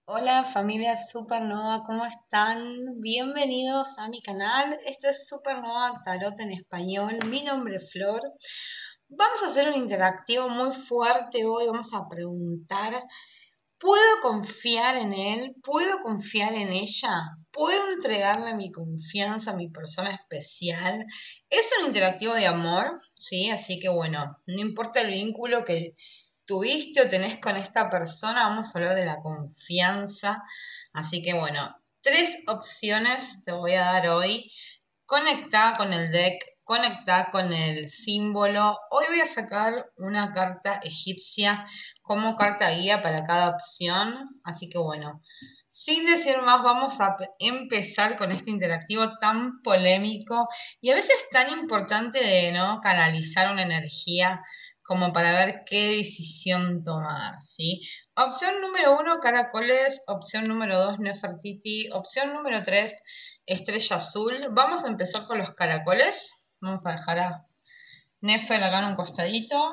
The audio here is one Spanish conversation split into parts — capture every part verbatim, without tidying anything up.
Hola familia Supernova, ¿cómo están? Bienvenidos a mi canal. Esto es Supernova Tarot en español. Mi nombre es Flor. Vamos a hacer un interactivo muy fuerte hoy. Vamos a preguntar, ¿puedo confiar en él? ¿Puedo confiar en ella? ¿Puedo entregarle mi confianza a mi persona especial? Es un interactivo de amor, ¿sí? Así que bueno, no importa el vínculo que tuviste o tenés con esta persona, vamos a hablar de la confianza. Así que bueno, tres opciones te voy a dar hoy. Conecta con el deck, conecta con el símbolo. Hoy voy a sacar una carta egipcia como carta guía para cada opción. Así que bueno, sin decir más, vamos a empezar con este interactivo tan polémico y a veces tan importante de no canalizar una energía como para ver qué decisión tomar, ¿sí? Opción número uno, caracoles. Opción número dos, Nefertiti. Opción número tres, estrella azul. Vamos a empezar con los caracoles. Vamos a dejar a Nefer acá en un costadito.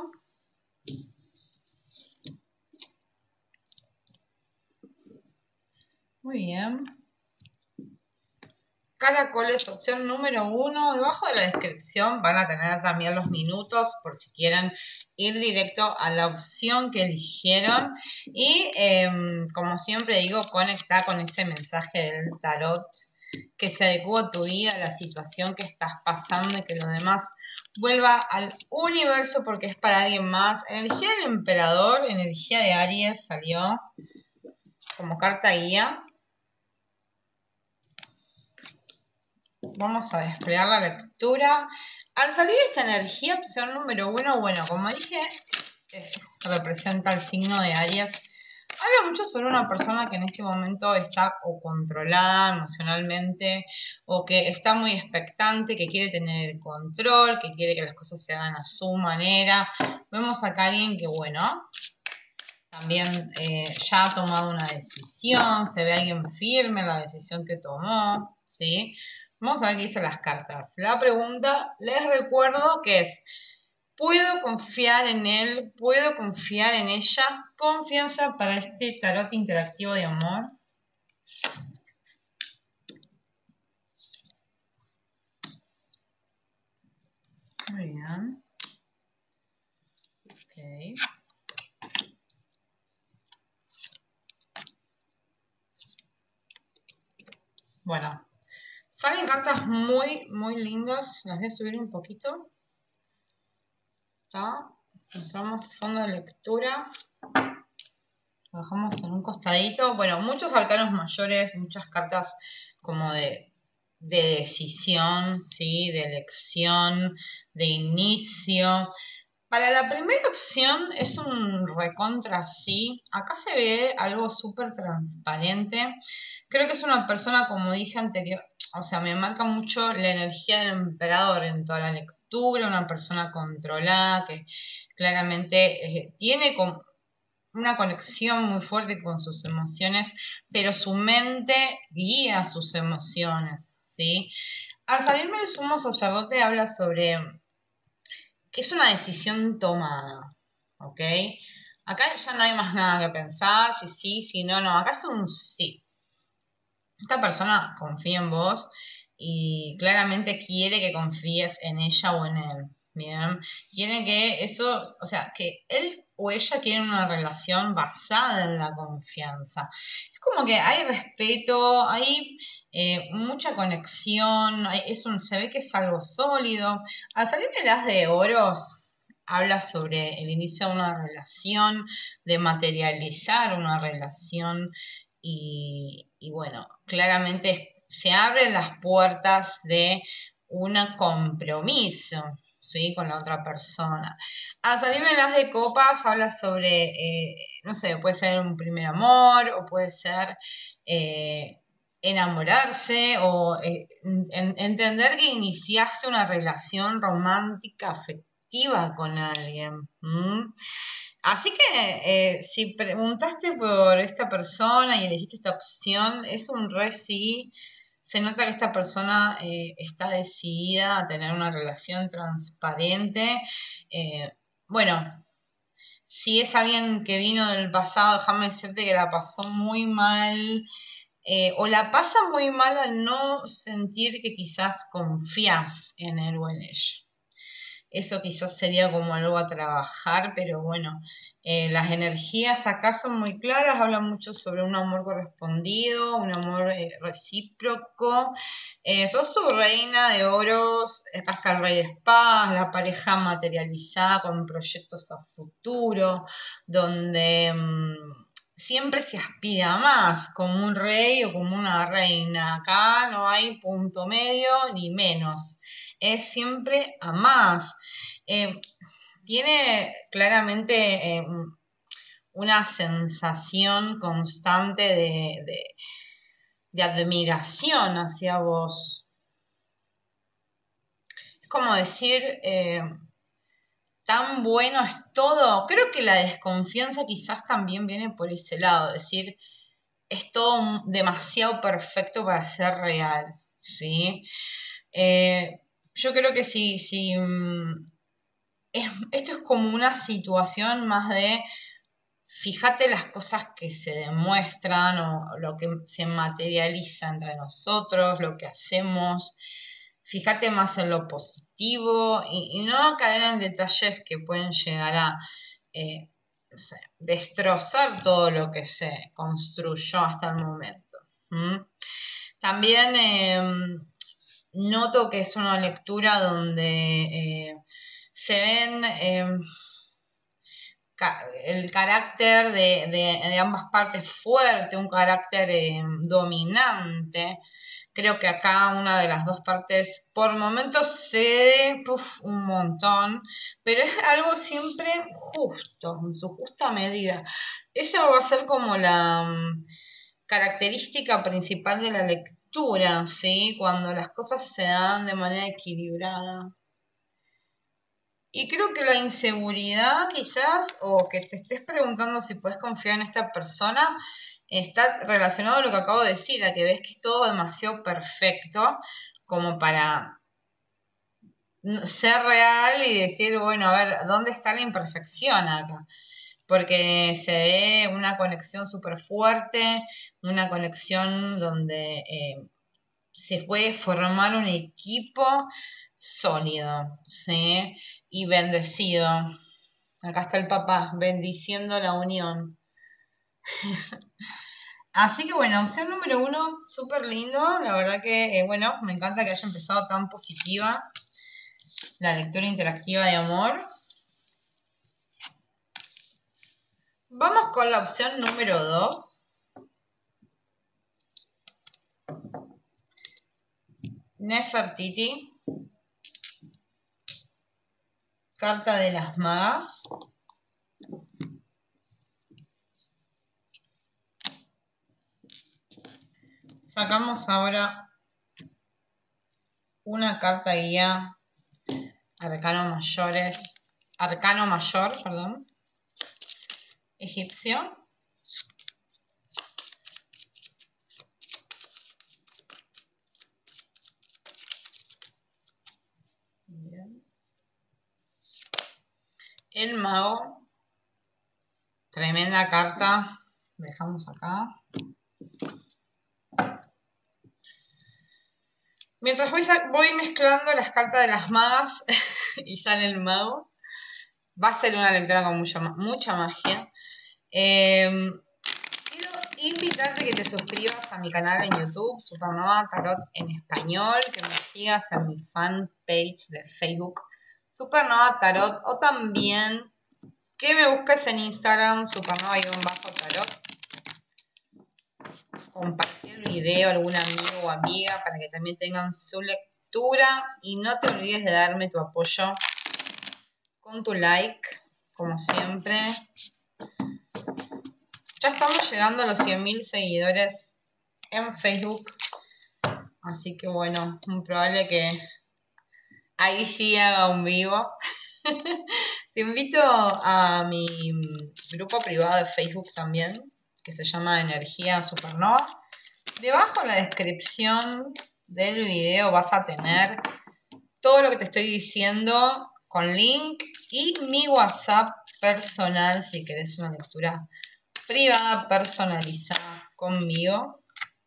Muy bien. Caracoles, opción número uno. Debajo de la descripción van a tener también los minutos por si quieren ir directo a la opción que eligieron. Y eh, como siempre digo, conecta con ese mensaje del tarot que se adecua a tu vida, a la situación que estás pasando y que lo demás vuelva al universo porque es para alguien más. Energía del emperador, energía de Aries salió como carta guía. Vamos a desplegar la lectura. Al salir esta energía, opción número uno, bueno, como dije, es, representa el signo de Aries. Habla mucho sobre una persona que en este momento está o controlada emocionalmente o que está muy expectante, que quiere tener el control, que quiere que las cosas se hagan a su manera. Vemos acá a alguien que, bueno, también eh, ya ha tomado una decisión, se ve alguien firme en la decisión que tomó, ¿sí? Vamos a ver qué dicen las cartas. La pregunta, les recuerdo que es, ¿puedo confiar en él? ¿Puedo confiar en ella? Confianza para este tarot interactivo de amor. Muy bien. Ok. Bueno, salen cartas muy, muy lindas. Las voy a subir un poquito. ¿Está? Mostramos fondo de lectura. Lo dejamos en un costadito. Bueno, muchos arcanos mayores, muchas cartas como de, de decisión, ¿sí? De elección, de inicio. Para la primera opción es un recontra sí. Acá se ve algo súper transparente. Creo que es una persona, como dije anterior, o sea, me marca mucho la energía del emperador en toda la lectura, una persona controlada que claramente eh, tiene como una conexión muy fuerte con sus emociones, pero su mente guía sus emociones, ¿sí? Al salirme el sumo sacerdote habla sobre que es una decisión tomada, ¿ok? Acá ya no hay más nada que pensar, si sí, si no, no, acá es un sí. Esta persona confía en vos y claramente quiere que confíes en ella o en él. Bien, quiere que eso, o sea, que él o ella quieren una relación basada en la confianza. Es como que hay respeto, hay eh, mucha conexión, hay, es un, se ve que es algo sólido. Al salirme las de oros, habla sobre el inicio de una relación, de materializar una relación y, y bueno, claramente se abren las puertas de un compromiso, ¿sí? Con la otra persona. Al salirme las de copas habla sobre, eh, no sé, puede ser un primer amor o puede ser eh, enamorarse o eh, en, entender que iniciaste una relación romántica, afectiva con alguien. ¿Mm? Así que eh, si preguntaste por esta persona y elegiste esta opción, es un re sí. Se nota que esta persona eh, está decidida a tener una relación transparente. Eh, bueno, Si es alguien que vino del pasado, déjame decirte que la pasó muy mal, eh, o la pasa muy mal al no sentir que quizás confías en él o en ella. Eso quizás sería como algo a trabajar, pero bueno, eh, las energías acá son muy claras, hablan mucho sobre un amor correspondido, un amor eh, recíproco. Eh, sos su reina de oros, eh, hasta el rey de espadas, la pareja materializada con proyectos a futuro, donde mmm, siempre se aspira a más, como un rey o como una reina. Acá no hay punto medio ni menos, es siempre a más. Eh, tiene claramente eh, una sensación constante de, de, de admiración hacia vos. Es como decir, eh, tan bueno es todo. Creo que la desconfianza quizás también viene por ese lado, decir, es todo demasiado perfecto para ser real, ¿sí? Eh, yo creo que si, si es, esto es como una situación más de, fíjate las cosas que se demuestran o lo que se materializa entre nosotros, lo que hacemos. Fíjate más en lo positivo y, y no caer en detalles que pueden llegar a eh, no sé, destrozar todo lo que se construyó hasta el momento. ¿Mm? También eh, noto que es una lectura donde eh, se ven eh, ca el carácter de, de, de, ambas partes fuerte, un carácter eh, dominante. Creo que acá una de las dos partes por momentos cede puff, un montón, pero es algo siempre justo, en su justa medida. Esa va a ser como la um, característica principal de la lectura, ¿sí? Cuando las cosas se dan de manera equilibrada. Y creo que la inseguridad quizás, o que te estés preguntando si puedes confiar en esta persona, está relacionado a lo que acabo de decir, a que ves que es todo demasiado perfecto como para ser real y decir, bueno, a ver, ¿dónde está la imperfección acá? Porque se ve una conexión súper fuerte, una conexión donde eh, se puede formar un equipo sólido, ¿sí? Y bendecido. Acá está el papá, bendiciendo la unión. Así que bueno, opción número uno, súper lindo. La verdad que, eh, bueno, me encanta que haya empezado tan positiva la lectura interactiva de amor. Vamos con la opción número dos. Nefertiti. Carta de las magas. Sacamos ahora una carta guía, arcano mayores, arcano mayor, perdón, egipcio. Bien. El mago, tremenda carta, dejamos acá. Mientras voy, voy mezclando las cartas de las magas y sale el mago, va a ser una lectura con mucha, mucha magia. Eh, quiero invitarte a que te suscribas a mi canal en YouTube, Supernova Tarot en español, que me sigas en mi fanpage de Facebook, Supernova Tarot, o también que me busques en Instagram, Supernova-Tarot. Compartir el video a algún amigo o amiga para que también tengan su lectura y no te olvides de darme tu apoyo con tu like, como siempre. Ya estamos llegando a los cien mil seguidores en Facebook, así que bueno, muy probable que ahí sí haga un vivo. Te invito a mi grupo privado de Facebook también, que se llama Energía Supernova. Debajo en la descripción del video vas a tener todo lo que te estoy diciendo con link y mi WhatsApp personal, si querés una lectura privada, personalizada conmigo.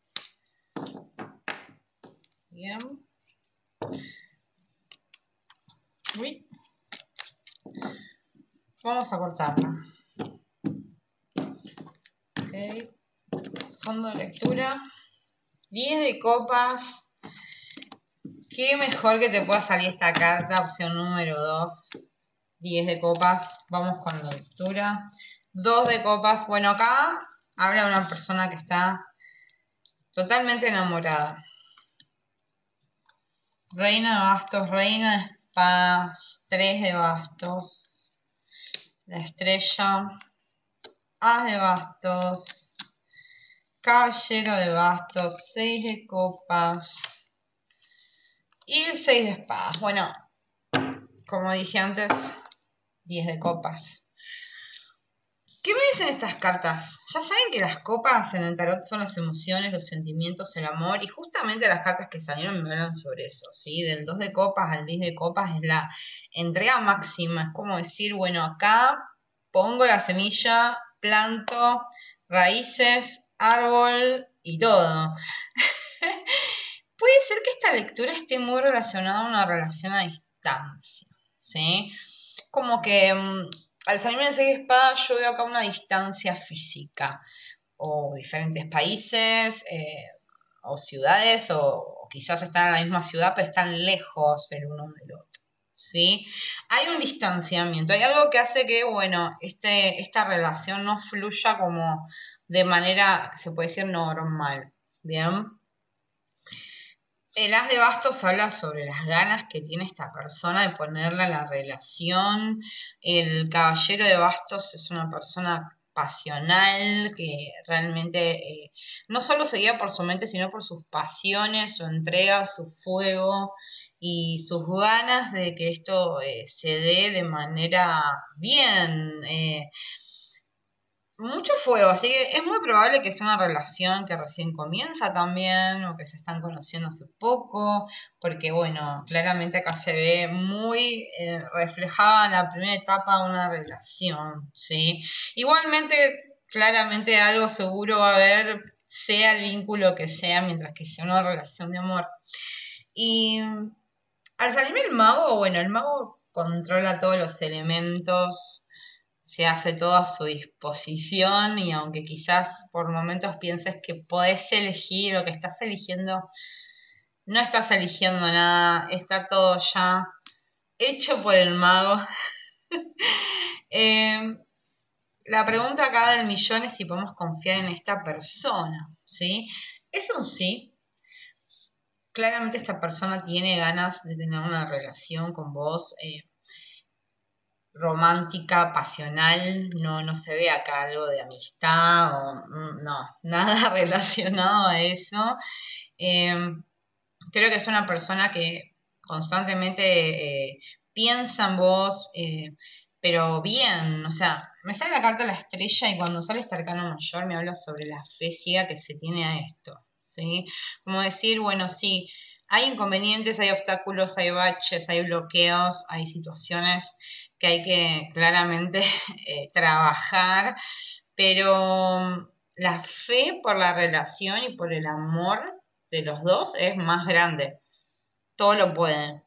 Bien. Uy. Vamos a cortarla. Ok. Fondo de lectura. diez de copas. Qué mejor que te pueda salir esta carta. Opción número dos. diez de copas. Vamos con la lectura. dos de copas. Bueno, acá habla una persona que está totalmente enamorada. Reina de bastos, reina de espadas, tres de bastos, la estrella, as de bastos, caballero de bastos, seis de copas y el seis de espadas. Bueno, como dije antes, diez de copas. ¿Qué me dicen estas cartas? Ya saben que las copas en el tarot son las emociones, los sentimientos, el amor, y justamente las cartas que salieron me hablan sobre eso, ¿sí? Del dos de copas al diez de copas es la entrega máxima, es como decir, bueno, acá pongo la semilla, planto, raíces, árbol y todo. Puede ser que esta lectura esté muy relacionada a una relación a distancia, ¿sí? Como que um, al salirme de seis de espadas yo veo acá una distancia física, o diferentes países, eh, o ciudades, o, o quizás están en la misma ciudad, pero están lejos el uno del otro, ¿sí? Hay un distanciamiento, hay algo que hace que, bueno, este, esta relación no fluya como de manera, se puede decir, normal, ¿bien? El as de bastos habla sobre las ganas que tiene esta persona de ponerla en la relación. El caballero de bastos es una persona pasional que realmente eh, no solo se guía por su mente, sino por sus pasiones, su entrega, su fuego y sus ganas de que esto eh, se dé de manera bien. Eh, mucho fuego, así que es muy probable que sea una relación que recién comienza también, o que se están conociendo hace poco, porque bueno, claramente acá se ve muy eh, reflejada en la primera etapa de una relación, ¿sí? Igualmente, claramente algo seguro va a haber, sea el vínculo que sea, mientras que sea una relación de amor. Y al salirme el mago, bueno, el mago controla todos los elementos, se hace todo a su disposición y aunque quizás por momentos pienses que podés elegir o que estás eligiendo, no estás eligiendo nada, está todo ya hecho por el mago. eh, la pregunta acá del millón es si podemos confiar en esta persona, ¿sí? Es un sí. Claramente esta persona tiene ganas de tener una relación con vos. Eh, romántica, pasional, no, no se ve acá algo de amistad o no, nada relacionado a eso. Eh, creo que es una persona que constantemente eh, piensa en vos, eh, pero bien, o sea, me sale la carta de la estrella y cuando sale este arcano mayor me habla sobre la fe ciega que se tiene a esto, ¿sí? Como decir, bueno, sí, hay inconvenientes, hay obstáculos, hay baches, hay bloqueos, hay situaciones que hay que claramente eh, trabajar, pero la fe por la relación y por el amor de los dos es más grande. Todo lo pueden.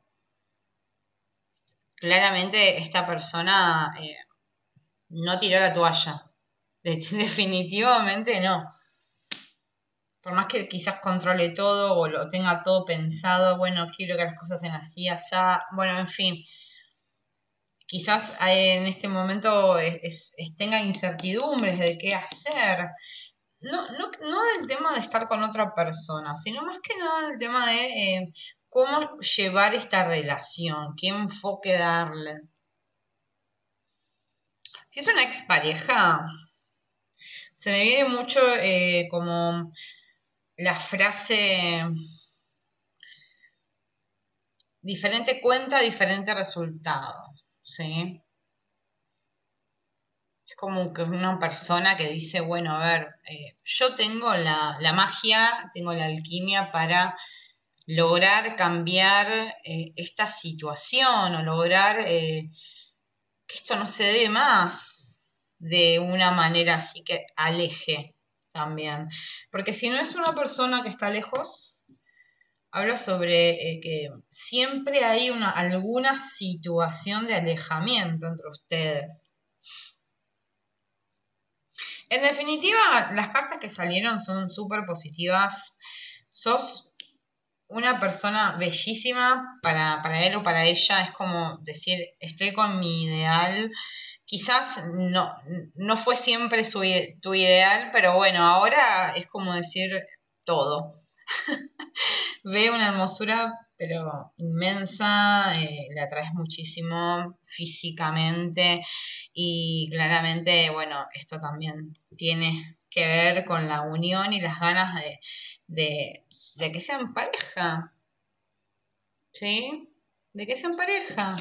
Claramente esta persona eh, no tiró la toalla. Definitivamente no. Por más que quizás controle todo o lo tenga todo pensado, bueno, quiero que las cosas sean así, así, bueno, en fin. Quizás en este momento es, es, tenga incertidumbres de qué hacer. No, no, no del tema de estar con otra persona, sino más que nada del tema de eh, cómo llevar esta relación, qué enfoque darle. Si es una expareja, se me viene mucho eh, como la frase diferente cuenta, diferente resultado, ¿sí? Es como que una persona que dice, bueno, a ver, eh, yo tengo la, la magia, tengo la alquimia para lograr cambiar eh, esta situación o lograr eh, que esto no se dé más de una manera así que aleje también. Porque si no es una persona que está lejos, habla sobre eh, que siempre hay una, alguna situación de alejamiento entre ustedes. En definitiva, las cartas que salieron son súper positivas. Sos una persona bellísima para, para él o para ella. Es como decir, estoy con mi ideal. Quizás no, no fue siempre su, tu ideal, pero bueno, ahora es como decir todo. Ve una hermosura, pero inmensa, eh, le atraes muchísimo físicamente y claramente, bueno, esto también tiene que ver con la unión y las ganas de, de, de que sean pareja, ¿sí? De que sean pareja.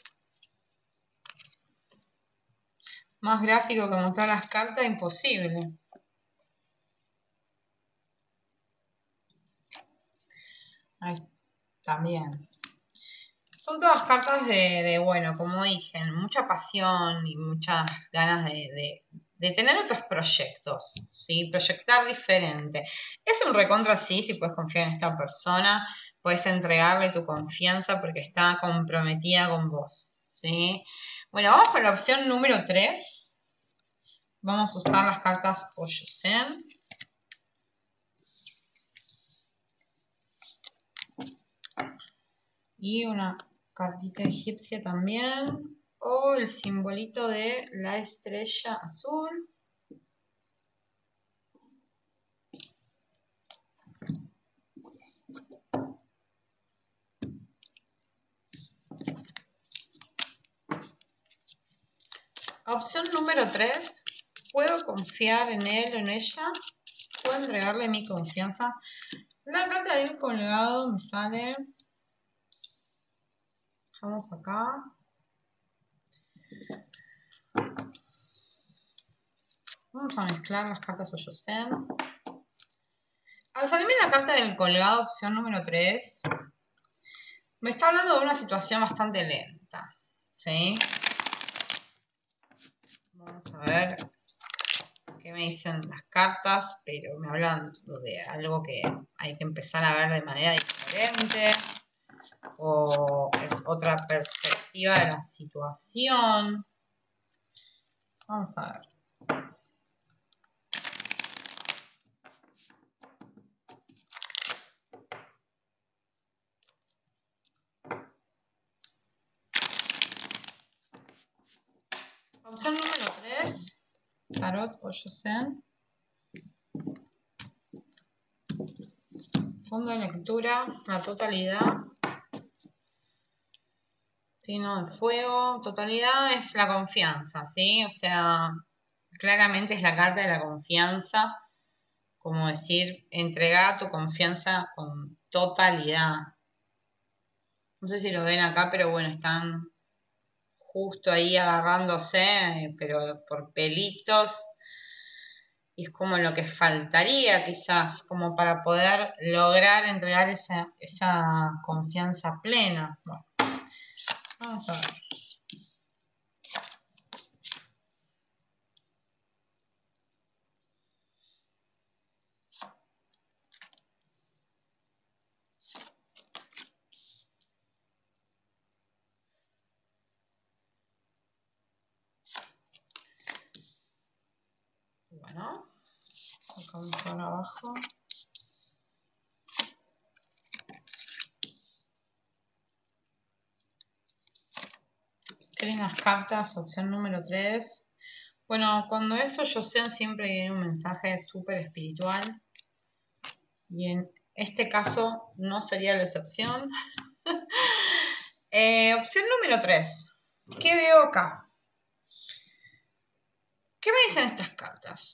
Más gráfico que mostrar las cartas, imposible. Ahí también. Son todas cartas de, de, bueno, como dije, mucha pasión y muchas ganas de, de, de tener otros proyectos, ¿sí? Proyectar diferente. Es un recontra sí, si puedes confiar en esta persona, puedes entregarle tu confianza porque está comprometida con vos, ¿sí? Bueno, vamos con la opción número tres. Vamos a usar las cartas Oyosen. Y una cartita egipcia también. O el simbolito de la estrella azul. Opción número tres. ¿Puedo confiar en él o en ella? ¿Puedo entregarle mi confianza? La carta del colgado me sale. Vamos acá. Vamos a mezclar las cartas Oyosen. Al salirme la carta del colgado, opción número tres, me está hablando de una situación bastante lenta, ¿sí? Vamos a ver qué me dicen las cartas, pero me hablan de algo que hay que empezar a ver de manera diferente, o es otra perspectiva de la situación. Vamos a ver. Opción número tres, Tarot Oyosen. Fondo de lectura, la totalidad. Signo de fuego. Totalidad es la confianza, ¿sí? O sea, claramente es la carta de la confianza. Como decir, entrega tu confianza con totalidad. No sé si lo ven acá, pero bueno, están justo ahí agarrándose, pero por pelitos. Y es como lo que faltaría quizás, como para poder lograr entregar esa, esa confianza plena. Bueno, vamos a ver. Bueno, vamos ahora abajo. Qué lindas cartas, opción número tres. Bueno, cuando eso yo sé, siempre viene un mensaje súper espiritual. Y en este caso no sería la excepción. eh, opción número tres. ¿Qué veo acá? ¿Qué me dicen estas cartas?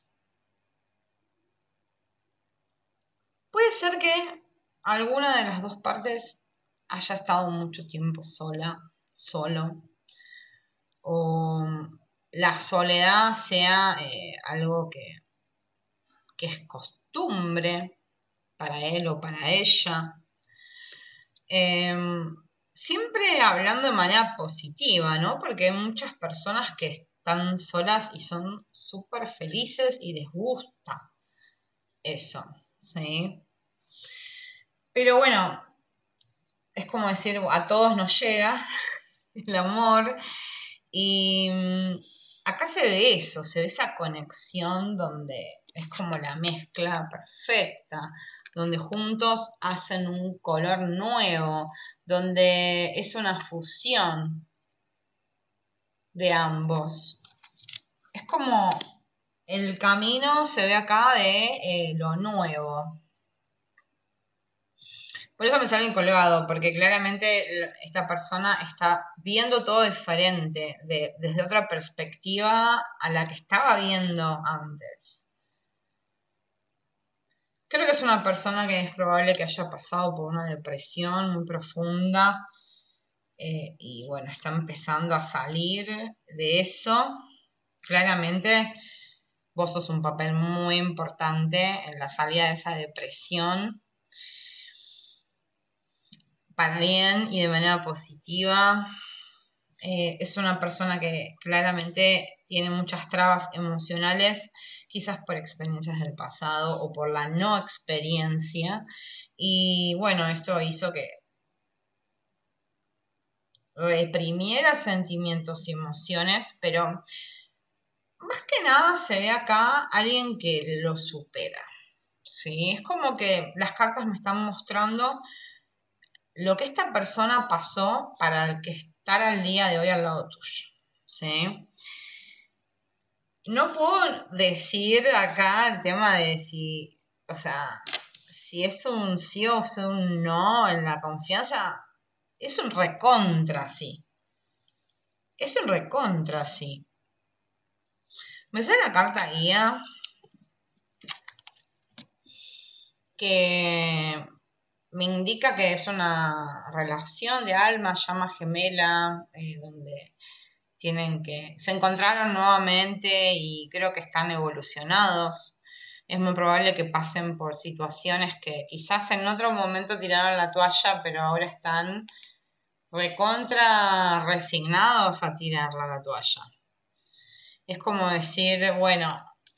Puede ser que alguna de las dos partes haya estado mucho tiempo sola, solo, o la soledad sea eh, algo que, que es costumbre para él o para ella. Eh, siempre hablando de manera positiva, ¿no? Porque hay muchas personas que están solas y son súper felices y les gusta eso, ¿sí? Pero bueno, es como decir, a todos nos llega el amor y mm, acá se ve eso, se ve esa conexión donde es como la mezcla perfecta, donde juntos hacen un color nuevo, donde es una fusión de ambos. Es como el camino se ve acá de eh, lo nuevo. Por eso me sale colgado, porque claramente esta persona está viendo todo diferente, de, desde otra perspectiva a la que estaba viendo antes. Creo que es una persona que es probable que haya pasado por una depresión muy profunda eh, y bueno, está empezando a salir de eso. Claramente vos sos un papel muy importante en la salida de esa depresión, para bien y de manera positiva. Eh, es una persona que claramente tiene muchas trabas emocionales, quizás por experiencias del pasado o por la no experiencia. Y bueno, esto hizo que reprimiera sentimientos y emociones, pero más que nada se ve acá alguien que lo supera. ¿Sí? Es como que las cartas me están mostrando lo que esta persona pasó para el que estar al día de hoy al lado tuyo. ¿Sí? No puedo decir acá el tema de si, o sea, si es un sí o es un no en la confianza, es un recontra sí. Es un recontra sí. Me sale la carta guía que me indica que es una relación de alma, llama gemela, eh, donde tienen que, se encontraron nuevamente y creo que están evolucionados. Es muy probable que pasen por situaciones que quizás en otro momento tiraron la toalla, pero ahora están recontra resignados a tirarla la toalla. Es como decir, bueno,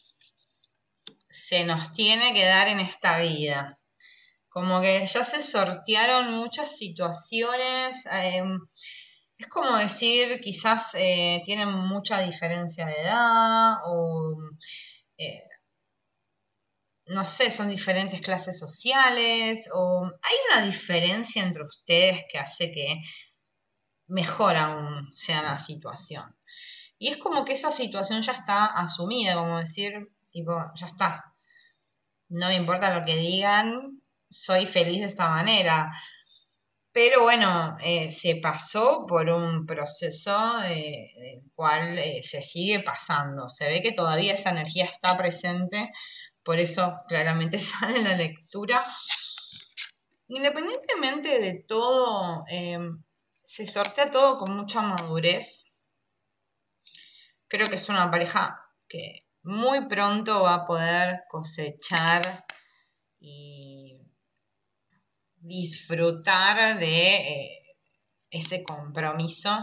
se nos tiene que dar en esta vida. Como que ya se sortearon muchas situaciones. Eh, es como decir, quizás eh, tienen mucha diferencia de edad o, eh, no sé, son diferentes clases sociales o hay una diferencia entre ustedes que hace que mejor aún sea la situación. Y es como que esa situación ya está asumida, como decir, tipo, ya está. No me importa lo que digan, soy feliz de esta manera. Pero bueno, eh, se pasó por un proceso eh, el cual eh, se sigue pasando. Se ve que todavía esa energía está presente, por eso claramente sale en la lectura. Independientemente de todo, eh, se sortea todo con mucha madurez. Creo que es una pareja que muy pronto va a poder cosechar y disfrutar de eh, ese compromiso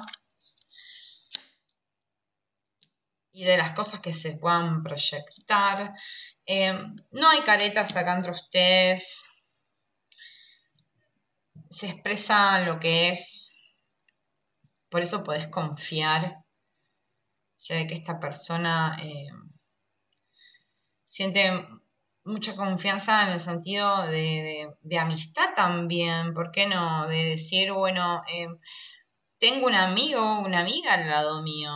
y de las cosas que se puedan proyectar. Eh, no hay caretas acá entre ustedes. Se expresa lo que es. Por eso podés confiar. Se ve que esta persona eh, siente mucha confianza en el sentido de, de, de amistad también. ¿Por qué no? De decir, bueno, eh, tengo un amigo, una amiga al lado mío.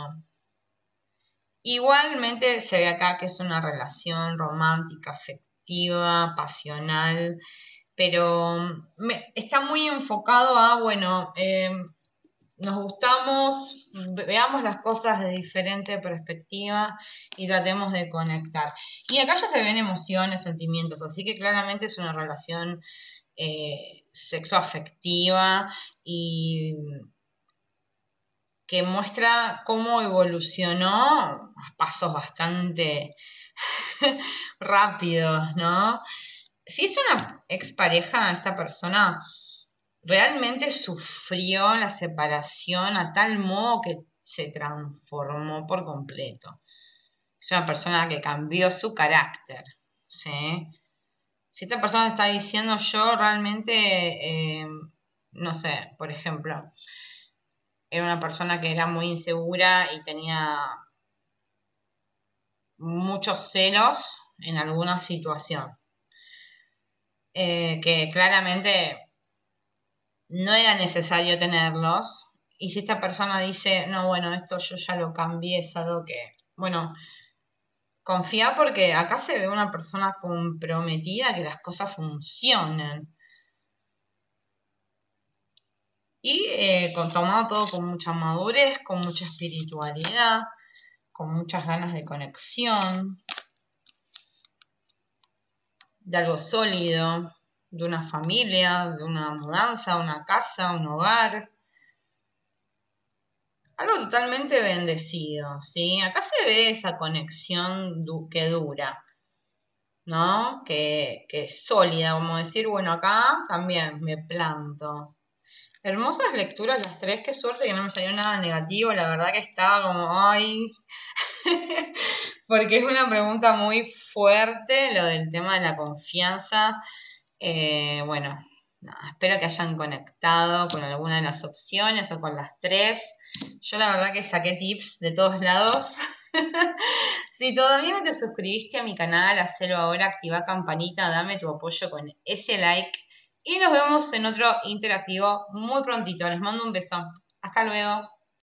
Igualmente se ve acá que es una relación romántica, afectiva, pasional, pero me, está muy enfocado a, bueno, eh, nos gustamos, veamos las cosas de diferente perspectiva y tratemos de conectar. Y acá ya se ven emociones, sentimientos, así que claramente es una relación eh, sexoafectiva y que muestra cómo evolucionó a pasos bastante rápidos, ¿no? Si es una expareja, esta persona realmente sufrió la separación a tal modo que se transformó por completo. Es una persona que cambió su carácter, ¿sí? Si esta persona está diciendo yo realmente, eh, no sé, por ejemplo, era una persona que era muy insegura y tenía muchos celos en alguna situación, eh, que claramente no era necesario tenerlos. Y si esta persona dice, no, bueno, esto yo ya lo cambié, es algo que, bueno, confía porque acá se ve una persona comprometida que las cosas funcionen. Y eh, con, tomado todo con mucha madurez, con mucha espiritualidad, con muchas ganas de conexión, de algo sólido, de una familia, de una mudanza, una casa, un hogar. Algo totalmente bendecido, ¿sí? Acá se ve esa conexión du que dura, ¿no? Que, que es sólida, como decir, bueno, acá también me planto. Hermosas lecturas las tres, qué suerte que no me salió nada negativo, la verdad que estaba como, ay, porque es una pregunta muy fuerte lo del tema de la confianza. Eh, bueno, nada, espero que hayan conectado con alguna de las opciones o con las tres. Yo la verdad que saqué tips de todos lados. Si todavía no te suscribiste a mi canal, hacelo ahora, activa campanita, dame tu apoyo con ese like. Y nos vemos en otro interactivo muy prontito. Les mando un beso. Hasta luego.